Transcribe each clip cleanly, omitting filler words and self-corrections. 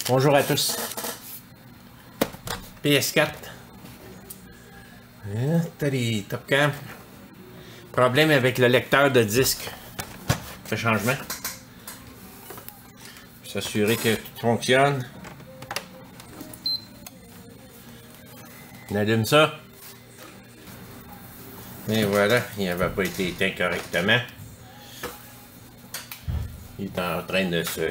Bonjour à tous. PS4. T'as les top cam. Problème avec le lecteur de disque. Fait changement. S'assurer que tout fonctionne. On allume ça. Et voilà, il n'avait pas été éteint correctement. Il est en train de se...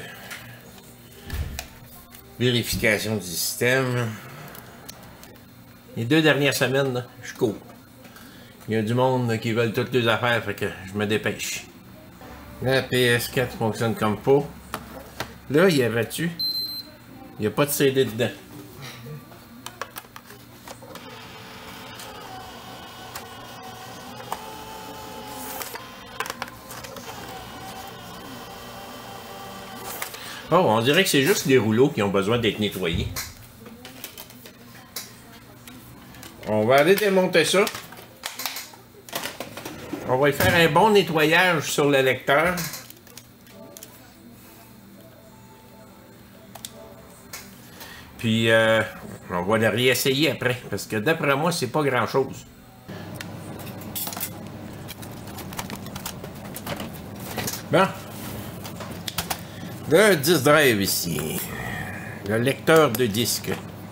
Vérification du système. Les 2 dernières semaines, là, je cours. Il y a du monde qui veulent toutes les affaires, fait que je me dépêche. La PS4 fonctionne comme faut. Là, il y avait-tu? Il n'y a pas de CD dedans. Oh, on dirait que c'est juste les rouleaux qui ont besoin d'être nettoyés. On va aller démonter ça. On va y faire un bon nettoyage sur le lecteur. Puis, on va le réessayer après. Parce que d'après moi, c'est pas grand-chose. Bon. Le disque drive ici. Le lecteur de disque.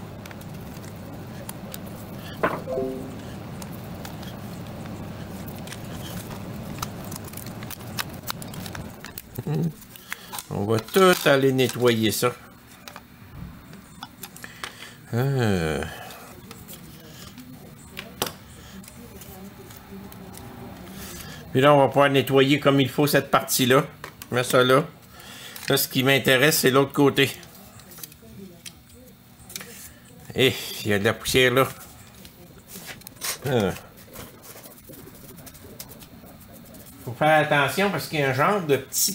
On va tout aller nettoyer ça. Puis là, on va pouvoir nettoyer comme il faut cette partie-là. Je mets ça là. Là, ce qui m'intéresse, c'est l'autre côté. Et il y a de la poussière là. Faut faire attention parce qu'il y a un genre de petit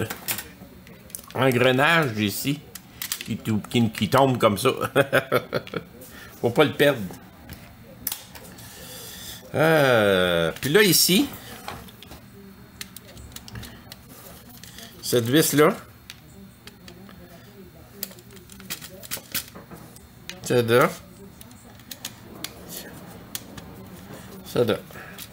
engrenage ici qui tombe comme ça. Faut pas le perdre. Puis là, ici, cette vis-là, ça là, ça là.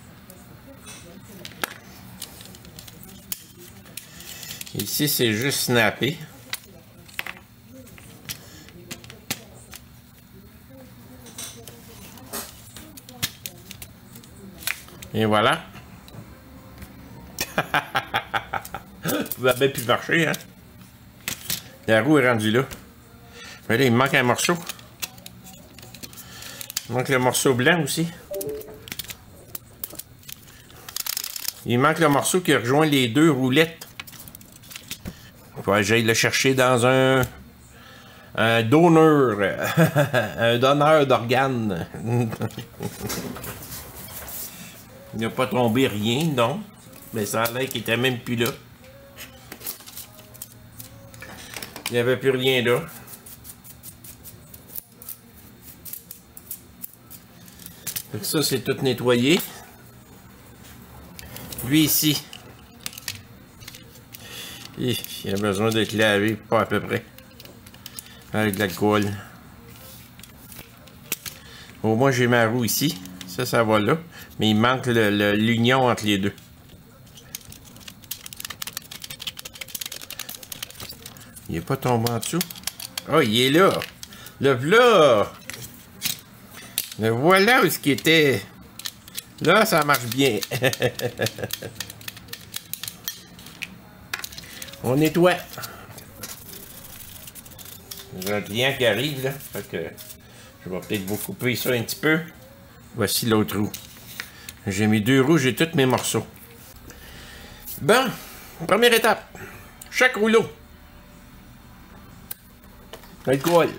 Ici, c'est juste snappé. Et voilà. Vous avez pu marcher, hein? La roue est rendue là. Mais là, il me manque un morceau. Il manque le morceau blanc aussi. Il manque le morceau qui rejoint les 2 roulettes. Il faut que j'aille le chercher dans un donneur. Un donneur d'organes. Il n'a pas tombé rien, non. Mais ça a l'air qu'il était même plus là. Il n'y avait plus rien là. Donc ça, c'est tout nettoyé. Lui ici, il a besoin d'être lavé, pas à peu près. Avec de l'alcool. Au moins, j'ai ma roue ici. Ça va là. Mais il manque l'union entre les deux. Il n'est pas tombé en dessous. Oh, il est là. Le voilà. Le voilà où ce qui était. Là, ça marche bien. On nettoie. J'ai un client qui arrive, là. Fait que je vais peut-être vous couper ça un petit peu. Voici l'autre roue. J'ai mis 2 roues, j'ai tous mes morceaux. Bon, première étape. Chaque rouleau. Alcool.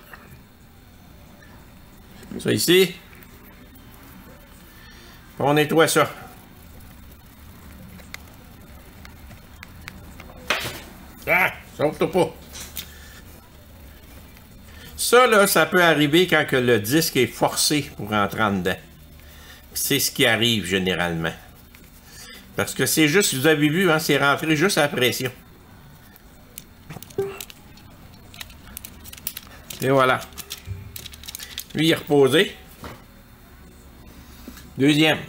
Ça ici. On nettoie ça. Ah! Sauve-toi pas. Ça, là, ça peut arriver quand que le disque est forcé pour rentrer en dedans. C'est ce qui arrive généralement. Parce que c'est juste, vous avez vu, hein, c'est rentré juste à la pression. Et voilà. Lui, il est reposé. Deuxième.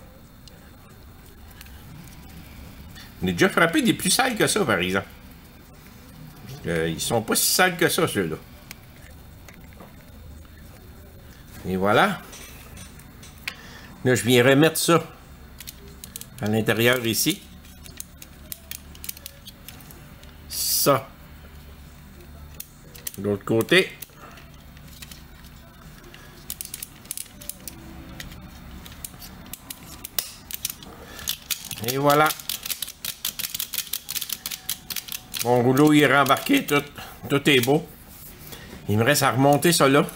On est déjà frappé des plus sales que ça, par exemple. Ils sont pas si sales que ça, ceux-là. Et voilà. Là, je viens remettre ça à l'intérieur ici. Ça. De l'autre côté. Et voilà. Mon rouleau il est rembarqué, tout est beau. Il me reste à remonter ça là.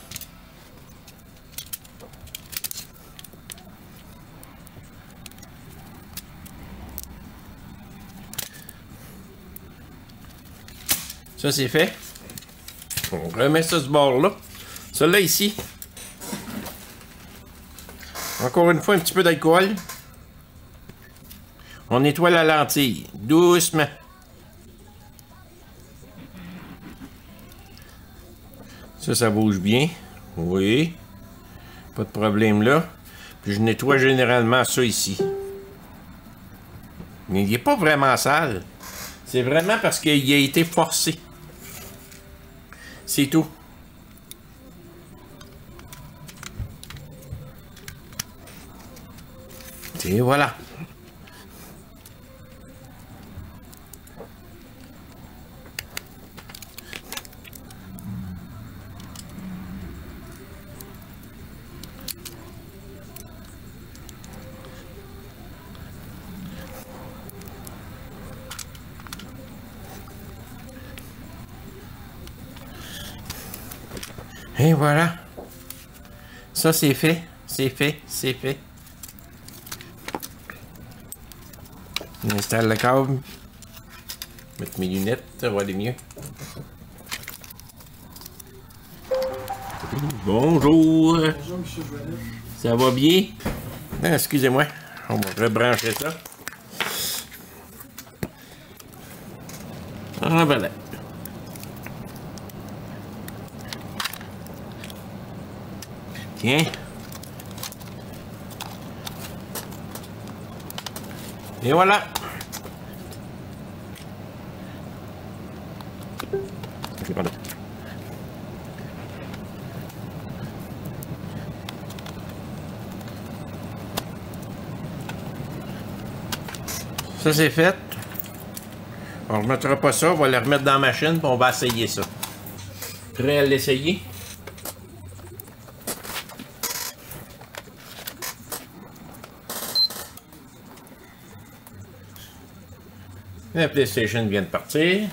Ça c'est fait. On remet ça ce bord là. Celui-là ici. Encore une fois un petit peu d'alcool. On nettoie la lentille, doucement. Ça bouge bien. Oui. Pas de problème là. Puis je nettoie généralement ça ici. Mais il n'est pas vraiment sale. C'est vraiment parce qu'il a été forcé. C'est tout. Et voilà. Et voilà. Ça, c'est fait. C'est fait. C'est fait. On installe le câble. Mettre mes lunettes, ça va aller mieux. Bonjour. Bonjour, monsieur Joannette. Ça va bien? Ah, excusez-moi. On va rebrancher ça. Ah, voilà. Tiens. Et voilà. Je vais prendre. Ça c'est fait. On ne remettra pas ça, on va le remettre dans la machine et on va essayer ça. Prêt à l'essayer? La PlayStation vient de partir.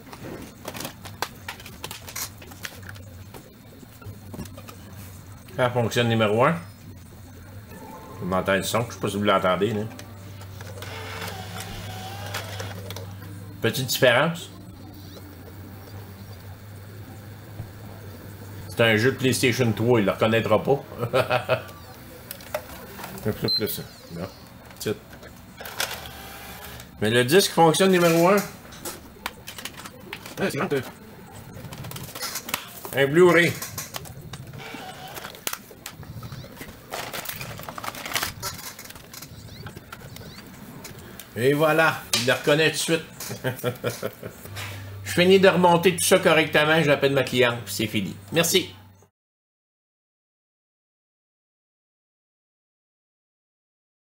Ça fonctionne numéro 1. Vous m'entendez le son, je ne sais pas si vous l'entendez. Petite différence. C'est un jeu de PlayStation 3, il ne le reconnaîtra pas. C'est plus ça. Non. Petite. Mais le disque fonctionne numéro 1. Ah, c'est un Blu-ray. Et voilà, il le reconnaît tout de suite. Je finis de remonter tout ça correctement, j'appelle ma cliente, puis c'est fini. Merci.